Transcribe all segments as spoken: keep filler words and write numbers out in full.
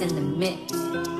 in the mix.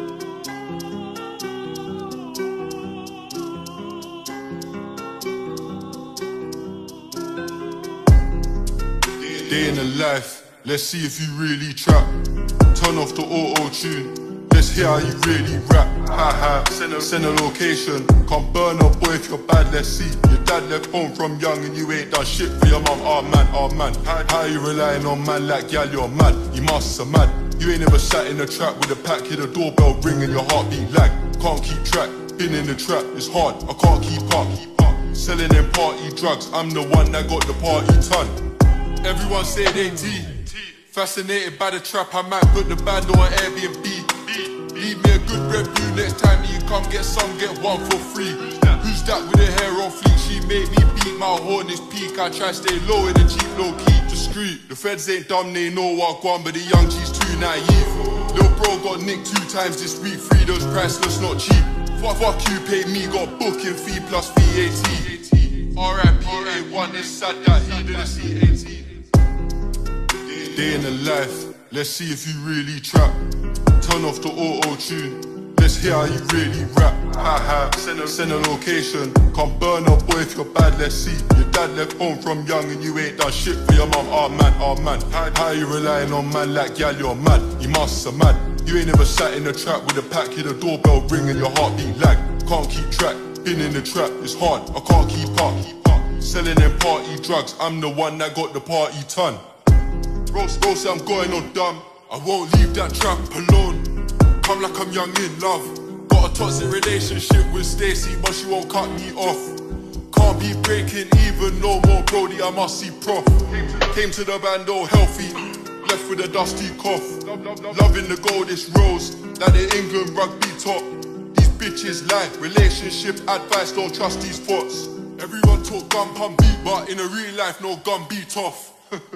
Day in the life, let's see if you really trap. Turn off the auto-tune, let's hear how you really rap. Ha ha, send a, send a location, come burn up boy if you're bad, let's see. Your dad left home from young and you ain't done shit for your mum, oh man, oh man. How, how you relying on man like gal, you're mad, you must are mad. You ain't never sat in a trap with a pack, hear the doorbell ring and your heartbeat lag. Can't keep track, been in the trap, it's hard, I can't keep up. Selling them party drugs, I'm the one that got the party ton. Everyone say they T. Fascinated by the trap, I might put the band on Airbnb. Leave me a good review next time that you come get some, get one for free. Who's that with the hair on fleek? She made me beat my horn is peak. I try stay low in the cheap, low key, discreet. The feds ain't dumb, they know what gone, but the young G's too naive. Lil bro got nicked two times this week, free those priceless, not cheap. Fuck, fuck you, paid me, got booking fee plus V A T. R I P A one, it's sad that he didn't see eighty. Day in the life, let's see if you really trap. Turn off the auto-tune, let's hear how you really rap. Ha ha, send a, send a location, come burn up boy if you're bad, let's see. Your dad left home from young and you ain't done shit for your mum, oh man, oh man. How, how you relying on man like gal, you're mad, you must are mad. You ain't never sat in a trap with a pack, hear the doorbell ring and your heartbeat lag. Can't keep track, been in the trap, it's hard, I can't keep up. Selling them party drugs, I'm the one that got the party ton. Roast, roast, I'm going on dumb. I won't leave that trap alone. Come like I'm young in love. Got a toxic relationship with Stacey, but she won't cut me off. Can't be breaking even no more, Brody, I must see prof. Came to the band all healthy, left with a dusty cough. Loving the goldish rose, like the England rugby top. These bitches lie, relationship advice, don't trust these thoughts. Everyone talk gun pump beat, but in a real life no gun beat tough.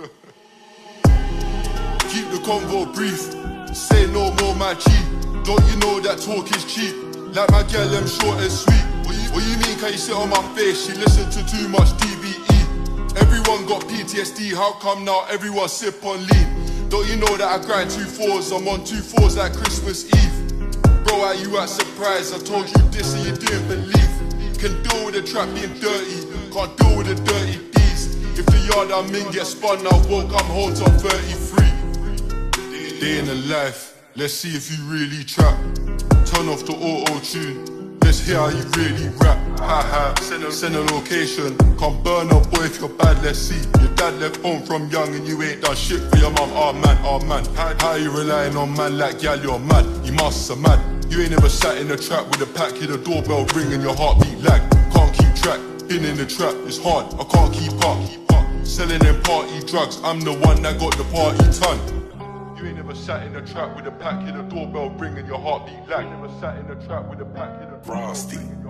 Keep the convo brief, say no more my G. Don't you know that talk is cheap? Like my girl, I'm short and sweet. What you, what you mean, can you sit on my face? She listened to too much D V E. Everyone got P T S D, how come now everyone sip on lean? Don't you know that I grind two fours, I'm on two fours like Christmas Eve. Bro, are you at surprise? I told you this and you didn't believe. Can deal with the trap being dirty, can't deal with the dirty D's. If the yard I'm in gets spun, I won't come home till thirty-three. Day in the life, let's see if you really trap. Turn off the auto-tune, let's hear how you really rap. Ha ha, send a, send a location, come burn up boy if you're bad, let's see. Your dad left home from young and you ain't done shit for your mum, oh man, oh man. How, how you relying on man like gal, you're mad, you must are mad. You ain't never sat in a trap with a pack, hear the doorbell ring and your heartbeat lag. Can't keep track, been in the trap, it's hard, I can't keep up. Selling them party drugs, I'm the one that got the party ton. You ain't never sat in a trap with a pack, hear the doorbell ring and your heartbeat lag. Never sat in a trap with a pack, hear the Frosty.